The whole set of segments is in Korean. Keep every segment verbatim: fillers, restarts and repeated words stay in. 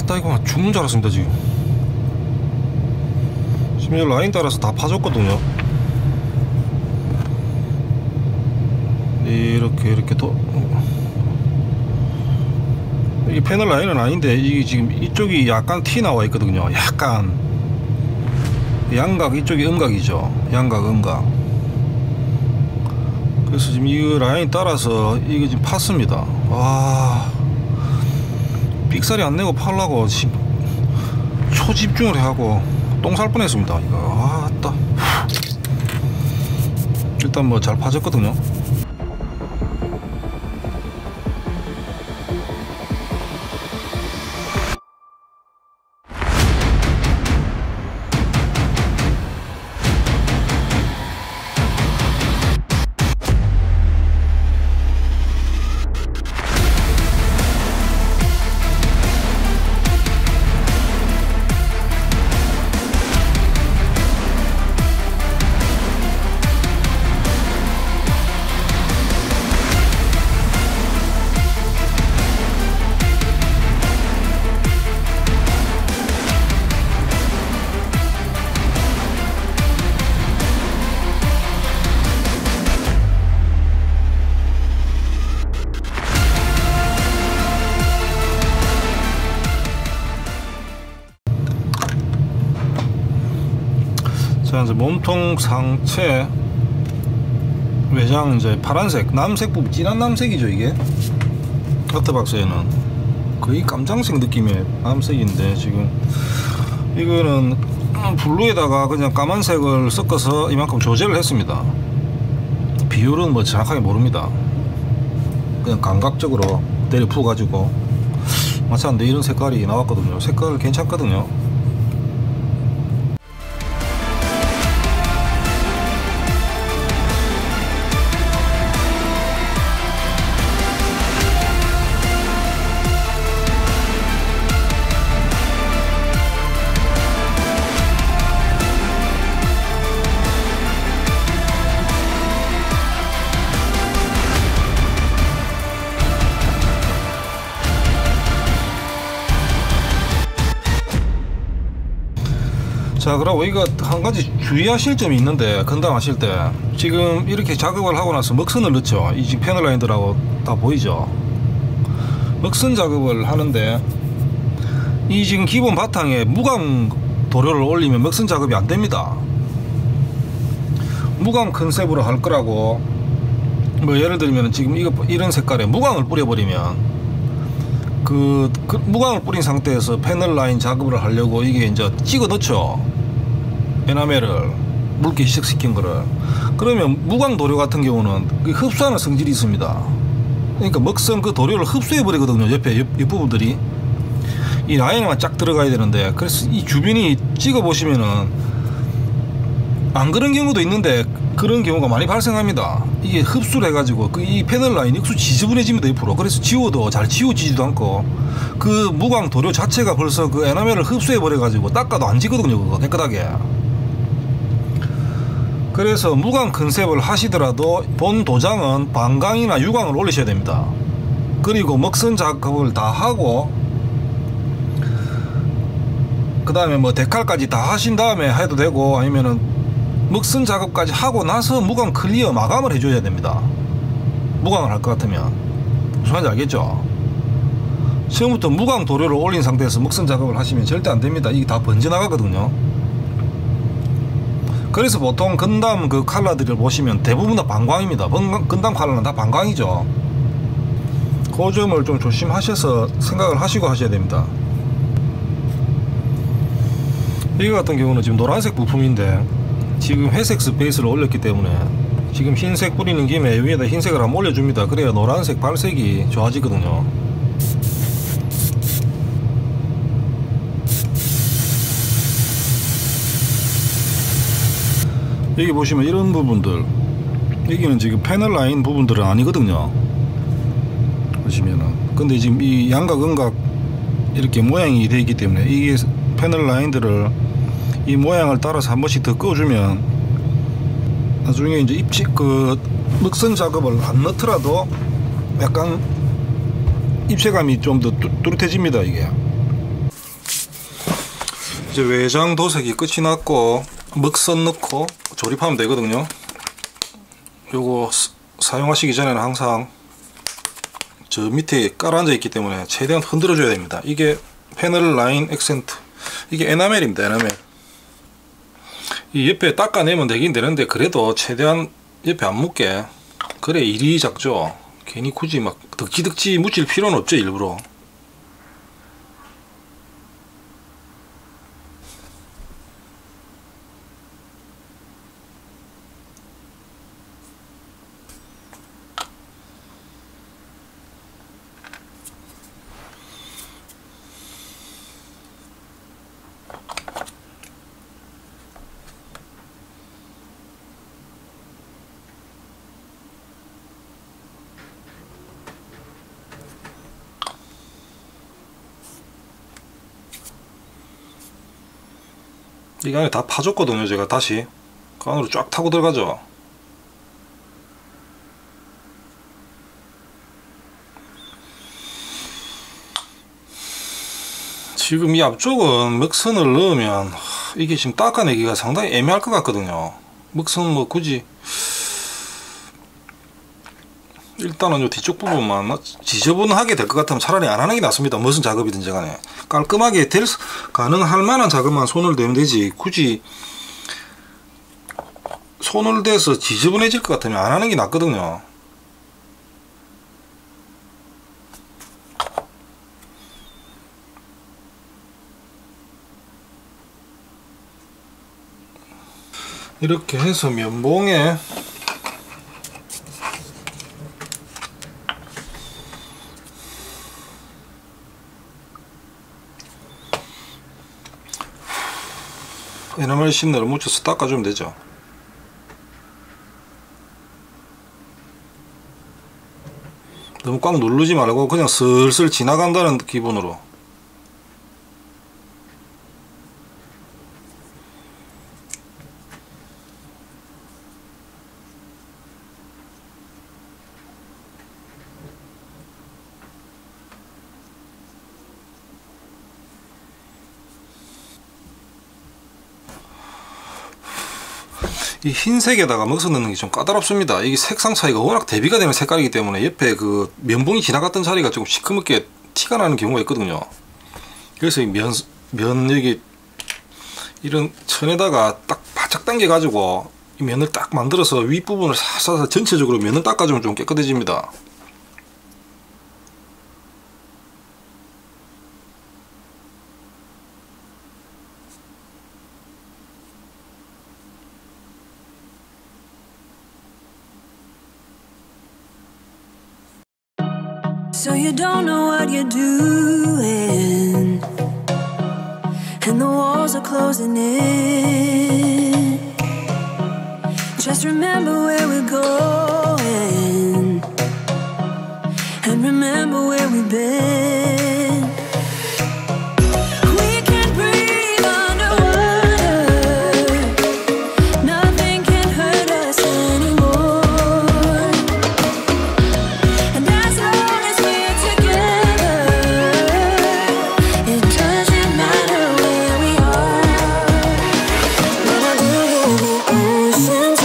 아따 이거 죽는 줄 알았습니다. 지금 지금 이 라인 따라서 다 파졌거든요. 이렇게 이렇게 또 이 패널 라인은 아닌데 이게 지금 이쪽이 약간 티 나와 있거든요. 약간 양각, 이쪽이 음각이죠. 양각 음각. 그래서 지금 이 라인 따라서 이게 지금 팠습니다. 와, 삑사리 안 내고 팔라고 지금 초집중을 해하고 똥 살 뻔했습니다. 이거 아따. 일단 뭐 잘 파졌거든요. 자, 이제 몸통 상체 외장 이제 파란색, 남색 부분, 진한 남색이죠. 이게 아트박스에는 거의 깜장색 느낌의 남색인데 지금 이거는 블루에다가 그냥 까만색을 섞어서 이만큼 조제를 했습니다. 비율은 뭐 정확하게 모릅니다. 그냥 감각적으로 때려 푸 가지고 마찬가지로 이런 색깔이 나왔거든요. 색깔 괜찮거든요. 자, 그리고 이거 한 가지 주의하실 점이 있는데, 건담하실 때 지금 이렇게 작업을 하고 나서 먹선을 넣죠. 이 지금 패널 라인들하고 다 보이죠. 먹선 작업을 하는데 이 지금 기본 바탕에 무광 도료를 올리면 먹선 작업이 안 됩니다. 무광 컨셉으로 할 거라고, 뭐 예를 들면 지금 이거 이런 색깔에 무광을 뿌려버리면 그, 그 무광을 뿌린 상태에서 패널 라인 작업을 하려고 이게 이제 찍어 넣죠. 에나멜을 묽게 희석시킨 거를. 그러면 무광 도료 같은 경우는 그 흡수하는 성질이 있습니다. 그러니까 먹선 그 도료를 흡수해 버리거든요. 옆에 옆, 옆 부분들이 이 라인에만 쫙 들어가야 되는데, 그래서 이 주변이 찍어 보시면은 안 그런 경우도 있는데 그런 경우가 많이 발생합니다. 이게 흡수를 해가지고 그 이 패널 라인이 흡수 지저분해집니다. 옆으로. 그래서 지워도 잘 지워지지도 않고 그 무광 도료 자체가 벌써 그 에나멜을 흡수해 버려가지고 닦아도 안 지거든요. 그거 깨끗하게. 그래서 무광 컨셉을 하시더라도 본 도장은 반광이나 유광을 올리셔야 됩니다. 그리고 먹선 작업을 다 하고 그 다음에 뭐 데칼까지 다 하신 다음에 해도 되고, 아니면은 먹선 작업까지 하고 나서 무광 클리어 마감을 해줘야 됩니다. 무광을 할 것 같으면. 무슨 말인지 알겠죠? 처음부터 무광 도료를 올린 상태에서 먹선 작업을 하시면 절대 안 됩니다. 이게 다 번져나가거든요. 그래서 보통 건담 그 칼라들을 보시면 대부분 다 반광입니다. 건담 칼라는 다 반광이죠. 그 점을 좀 조심하셔서 생각을 하시고 하셔야 됩니다. 이거 같은 경우는 지금 노란색 부품인데 지금 회색 스페이스를 올렸기 때문에 지금 흰색 뿌리는 김에 위에다 흰색을 한번 올려줍니다. 그래야 노란색 발색이 좋아지거든요. 여기 보시면 이런 부분들, 여기는 지금 패널 라인 부분들은 아니거든요. 보시면은. 근데 지금 이 양각 음각 이렇게 모양이 되어 있기 때문에 이게 패널 라인들을 이 모양을 따라서 한 번씩 더 꺼주면 나중에 이제 입체 그 먹선 작업을 안 넣더라도 약간 입체감이 좀 더 뚜렷해집니다. 이게 이제 외장 도색이 끝이 났고 먹선 넣고 조립하면 되거든요. 요거 사용하시기 전에는 항상 저 밑에 깔아앉아 있기 때문에 최대한 흔들어 줘야 됩니다. 이게 패널 라인 액센트, 이게 에나멜입니다. 에나멜. 이 옆에 닦아내면 되긴 되는데 그래도 최대한 옆에 안 묻게, 그래 일이 작죠. 괜히 굳이 막 덕지덕지 묻힐 필요는 없죠. 일부러. 이 안에 다 파줬거든요. 제가 다시 그 안으로 쫙 타고 들어가죠. 지금 이 앞쪽은 먹선을 넣으면 이게 지금 닦아내기가 상당히 애매할 것 같거든요. 먹선 뭐 굳이 일단은 요 뒤쪽 부분만 지저분하게 될 것 같으면 차라리 안 하는 게 낫습니다. 무슨 작업이든지 간에 깔끔하게 될 가능할 만한 작업만 손을 대면 되지, 굳이 손을 대서 지저분해질 것 같으면 안 하는 게 낫거든요. 이렇게 해서 면봉에 에나멜 신너를 묻혀서 닦아주면 되죠. 너무 꽉 누르지 말고 그냥 슬슬 지나간다는 기분으로. 이 흰색에다가 먹선 넣는 게 좀 까다롭습니다. 이게 색상 차이가 워낙 대비가 되는 색깔이기 때문에 옆에 그 면봉이 지나갔던 자리가 조금 시커멓게 티가 나는 경우가 있거든요. 그래서 이 면, 면 여기 이런 천에다가 딱 바짝 당겨 가지고 이 면을 딱 만들어서 윗부분을 싹싹 전체적으로 면을 닦아주면 좀 깨끗해집니다. So you don't know what you're doing, and the walls are closing in. Just remember where we're going, and remember where we've been. We can breathe underwater, nothing can hurt us anymore. And as long as we're together, it doesn't matter where we are. When I do hear the ocean's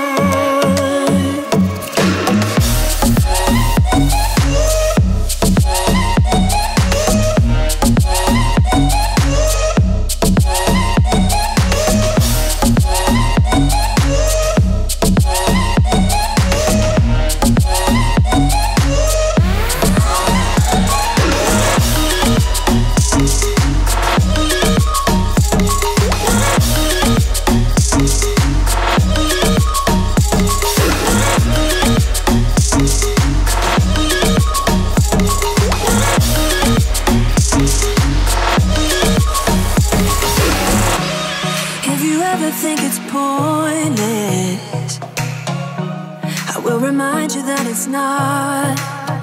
think it's pointless, I will remind you that it's not.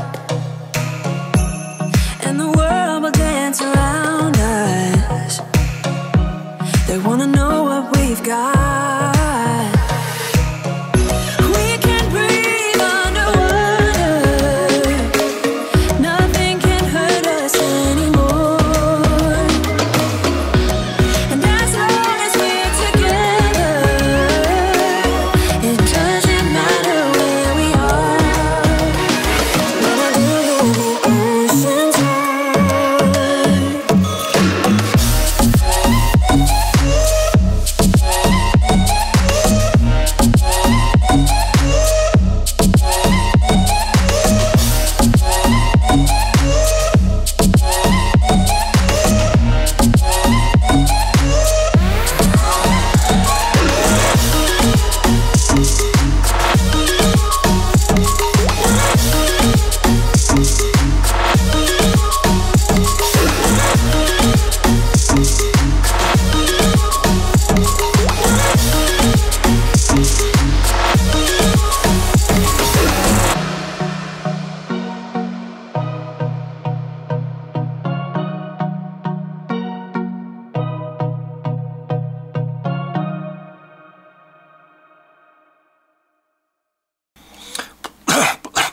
And the world will dance around us, they wanna know what we've got. We can breathe underwater, nothing can hurt us anymore. And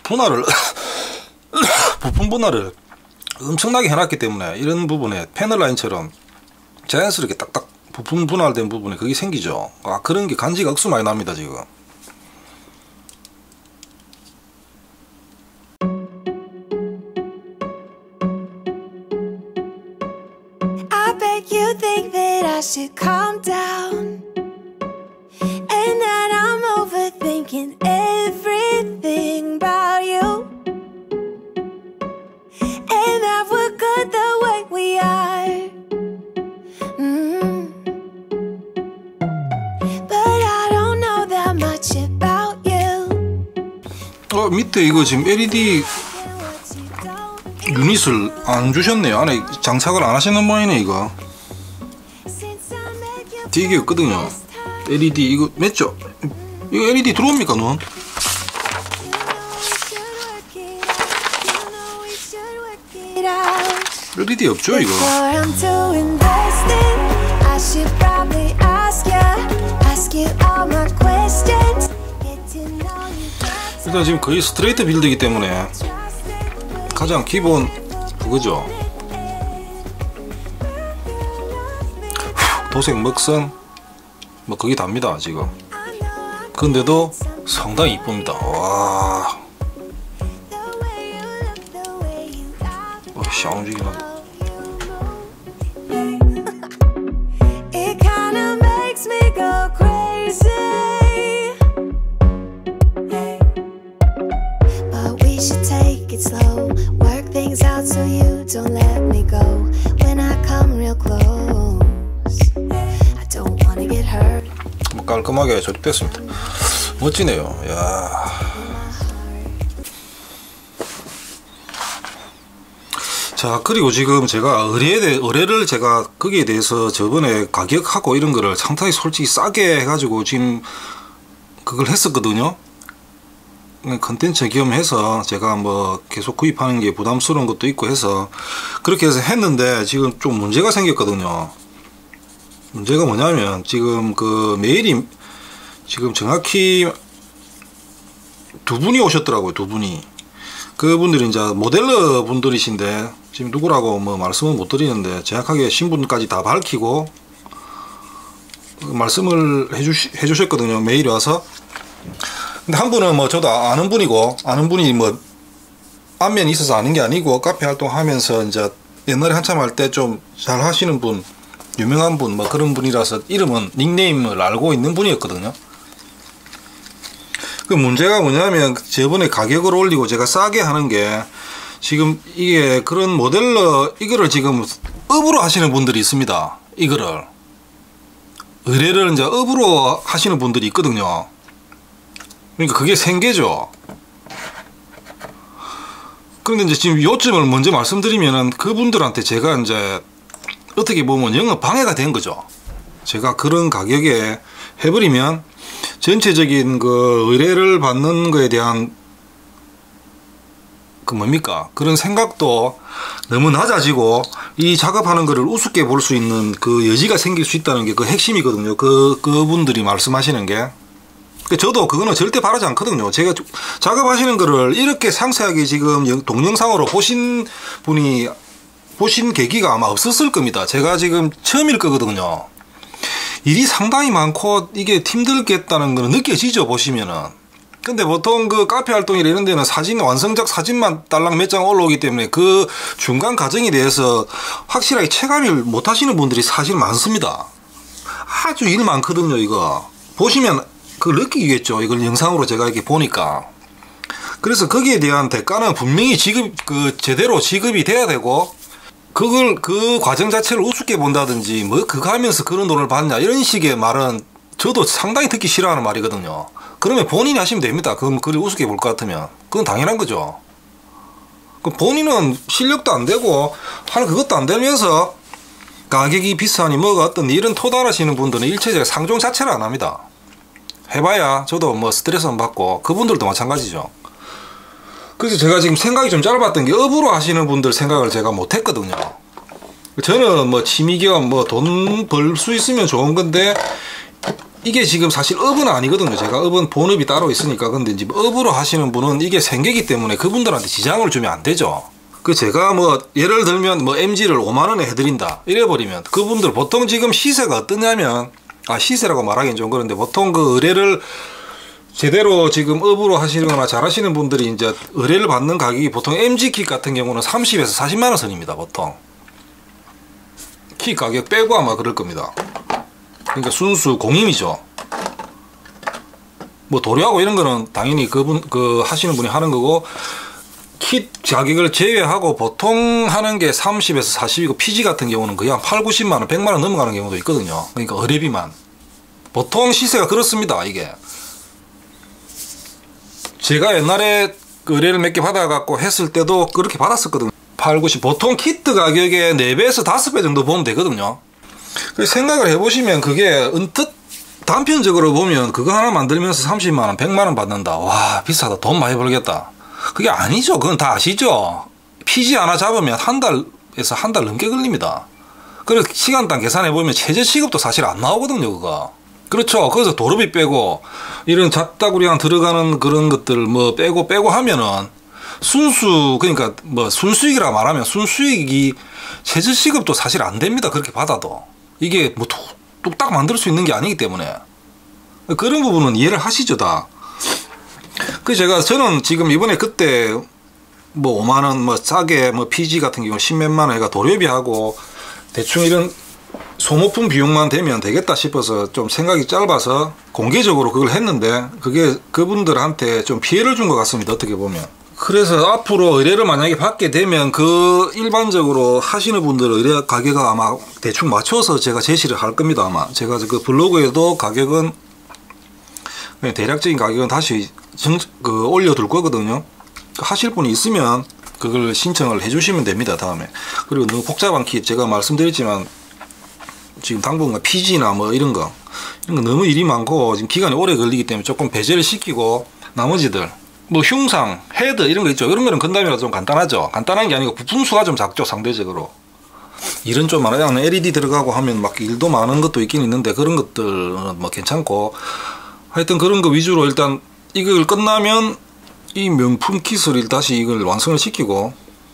분할을 부품 분할을 엄청나게 해놨기 때문에 이런 부분에 패널 라인처럼 자연스럽게 딱딱 부품 분할된 부분에 그게 생기죠. 아, 그런 게 간지가 억수 많이 납니다 지금. I bet you think that I should calm down and that I'm overthinking everything about you and that we're good the way we are. Mm. But I don't know that much about you. 어, 밑에 이거 지금 엘이디 유닛을 안 주셨네요. 안에 장착을 안 하시는 모양이네 이거. 되게 없거든요. 엘이디 이거 맺죠? 이거 엘이디 들어옵니까 눈? 엘이디 없죠 이거. 일단 지금 거의 스트레이트 빌드이기 때문에 가장 기본 그거죠. 도색 먹선 뭐 거기 답니다 지금. 근데도 상당히 이쁩니다. 와, 어, 샤운지긴 하다. Slow, work things out so you don't let me go. When I come real close, I don't wanna get hurt. 뭐 깔끔하게 조립됐습니다. 멋지네요. 야. 자, 그리고 지금 제가 의뢰에 대해, 의뢰를 제가 거기에 대해서 저번에 가격하고 이런 거를 상당히 솔직히 싸게 해가지고 지금 그걸 했었거든요. 컨텐츠 겸해서 제가 뭐 계속 구입하는 게 부담스러운 것도 있고 해서 그렇게 해서 했는데 지금 좀 문제가 생겼거든요. 문제가 뭐냐면 지금 그 메일이 지금 정확히 두 분이 오셨더라고요. 두 분이. 그분들이 이제 모델러 분들이신데 지금 누구라고 뭐 말씀은 못 드리는데 정확하게 신분까지 다 밝히고 말씀을 해주시, 해주셨거든요. 메일이 와서. 근데 한 분은 뭐 저도 아는 분이고, 아는 분이 뭐 안면이 있어서 아는 게 아니고 카페 활동하면서 이제 옛날에 한참 할 때 좀 잘 하시는 분, 유명한 분 뭐 그런 분이라서 이름은 닉네임을 알고 있는 분이었거든요. 그 문제가 뭐냐면 저번에 가격을 올리고 제가 싸게 하는 게 지금 이게 그런 모델러 이거를 지금 업으로 하시는 분들이 있습니다. 이거를 의뢰를 이제 업으로 하시는 분들이 있거든요. 그러니까 그게 생계죠. 그런데 이제 지금 요점을 먼저 말씀드리면은 그분들한테 제가 이제 어떻게 보면 영업 방해가 된 거죠. 제가 그런 가격에 해버리면 전체적인 그 의뢰를 받는 거에 대한 그 뭡니까 그런 생각도 너무 낮아지고 이 작업하는 거를 우습게 볼 수 있는 그 여지가 생길 수 있다는 게 그 핵심이거든요. 그 그분들이 말씀하시는 게. 저도 그거는 절대 바라지 않거든요. 제가 작업하시는 거를 이렇게 상세하게 지금 동영상으로 보신 분이 보신 계기가 아마 없었을 겁니다. 제가 지금 처음일 거거든요. 일이 상당히 많고 이게 힘들겠다는 거는 느껴지죠, 보시면은. 근데 보통 그 카페 활동이나 이런 데는 사진, 완성작 사진만 딸랑 몇 장 올라오기 때문에 그 중간 과정에 대해서 확실하게 체감을 못 하시는 분들이 사실 많습니다. 아주 일 많거든요, 이거. 보시면 그걸 느끼겠죠. 이걸 영상으로 제가 이렇게 보니까. 그래서 거기에 대한 대가는 분명히 지급, 그, 제대로 지급이 돼야 되고, 그걸, 그 과정 자체를 우습게 본다든지, 뭐, 그거 하면서 그런 돈을 받냐, 이런 식의 말은 저도 상당히 듣기 싫어하는 말이거든요. 그러면 본인이 하시면 됩니다. 그럼 그걸 우습게 볼 것 같으면. 그건 당연한 거죠. 본인은 실력도 안 되고, 하는 그것도 안 되면서, 가격이 비싸니 뭐가 어떤 이런 토달하시는 분들은 일체적으로 상종 자체를 안 합니다. 해봐야 저도 뭐 스트레스는 받고 그분들도 마찬가지죠. 그래서 제가 지금 생각이 좀 짧았던 게 업으로 하시는 분들 생각을 제가 못했거든요. 저는 뭐 취미겸 뭐 돈 벌 수 있으면 좋은 건데 이게 지금 사실 업은 아니거든요. 제가 업은 본업이 따로 있으니까. 근데 이제 업으로 하시는 분은 이게 생계기 때문에 그분들한테 지장을 주면 안 되죠. 그 제가 뭐 예를 들면 뭐 엠지를 오만 원에 해드린다 이래버리면 그분들 보통 지금 시세가 어떠냐면, 아 시세라고 말하기는 좀 그런데 보통 그 의뢰를 제대로 지금 업으로 하시거나 잘 하시는 분들이 이제 의뢰를 받는 가격이 보통 엠지 킷 같은 경우는 삼십에서 사십만 원 선입니다. 보통 킷 가격 빼고 아마 그럴 겁니다. 그러니까 순수 공임이죠. 뭐 도료하고 이런 거는 당연히 그분 그 하시는 분이 하는 거고, 킷 가격을 제외하고 보통 하는 게 삼십에서 사십이고 피지 같은 경우는 거의 한 팔, 구십만 원, 백만 원 넘어가는 경우도 있거든요. 그러니까 의뢰비만. 보통 시세가 그렇습니다. 이게 제가 옛날에 의뢰를 몇 개 받아갖고 했을 때도 그렇게 받았었거든요. 팔, 구십. 보통 키트 가격의 네 배에서 다섯 배 정도 보면 되거든요. 생각을 해보시면 그게 언뜻 단편적으로 보면 그거 하나 만들면서 삼십만 원, 백만 원 받는다. 와, 비싸다. 돈 많이 벌겠다. 그게 아니죠. 그건 다 아시죠. 피지 하나 잡으면 한 달에서 한 달 넘게 걸립니다. 그래서 시간당 계산해보면 최저시급도 사실 안 나오거든요. 그거. 그렇죠. 거기서 도로비 빼고 이런 잡다구리랑 들어가는 그런 것들 뭐 빼고 빼고 하면은 순수, 그러니까 뭐 순수익이라 말하면 순수익이 최저시급도 사실 안 됩니다. 그렇게 받아도. 이게 뭐 뚝딱 만들 수 있는 게 아니기 때문에 그런 부분은 이해를 하시죠 다. 그 제가 저는 지금 이번에 그때 뭐 오만 원 뭐 싸게 뭐 피지 같은 경우 십몇만 원에가 도료비하고 대충 이런 소모품 비용만 되면 되겠다 싶어서 좀 생각이 짧아서 공개적으로 그걸 했는데 그게 그분들한테 좀 피해를 준 것 같습니다. 어떻게 보면. 그래서 앞으로 의뢰를 만약에 받게 되면 그 일반적으로 하시는 분들 의뢰 가격을 아마 대충 맞춰서 제가 제시를 할 겁니다. 아마 제가 그 블로그에도 가격은 대략적인 가격은 다시 정, 그 올려둘 거거든요. 하실 분이 있으면 그걸 신청을 해주시면 됩니다. 다음에. 그리고 너무 복잡한 킷 제가 말씀드렸지만 지금 당분간 피지나 뭐 이런 거 이런 거 너무 일이 많고 지금 기간이 오래 걸리기 때문에 조금 배제를 시키고 나머지들 뭐 흉상, 헤드 이런 거 있죠. 이런 거는 건담이라 좀 간단하죠. 간단한 게 아니고 부품수가 좀 작죠. 상대적으로. 일은 좀 많아요. 엘이디 들어가고 하면 막 일도 많은 것도 있긴 있는데 그런 것들은 뭐 괜찮고 하여튼 그런 거 위주로 일단 이걸 끝나면 이 명품 킷을 다시 이걸 완성을 시키고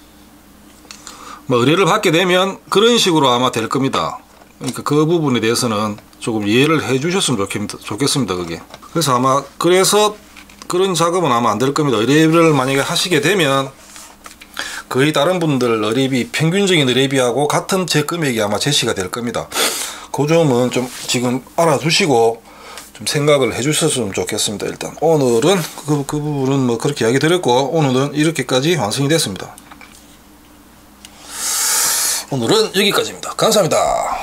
뭐 의뢰를 받게 되면 그런 식으로 아마 될 겁니다. 그러니까 그 부분에 대해서는 조금 이해를 해 주셨으면 좋겠습니다. 그게. 그래서 아마 그래서 그런 작업은 아마 안 될 겁니다. 의뢰를 만약에 하시게 되면 거의 다른 분들 의뢰비 평균적인 의뢰비하고 같은 제 금액이 아마 제시가 될 겁니다. 그 점은 좀 지금 알아두시고 좀 생각을 해 주셨으면 좋겠습니다. 일단 오늘은 그, 그 부분은 뭐 그렇게 이야기 드렸고 오늘은 이렇게까지 완성이 됐습니다. 오늘은 여기까지입니다. 감사합니다.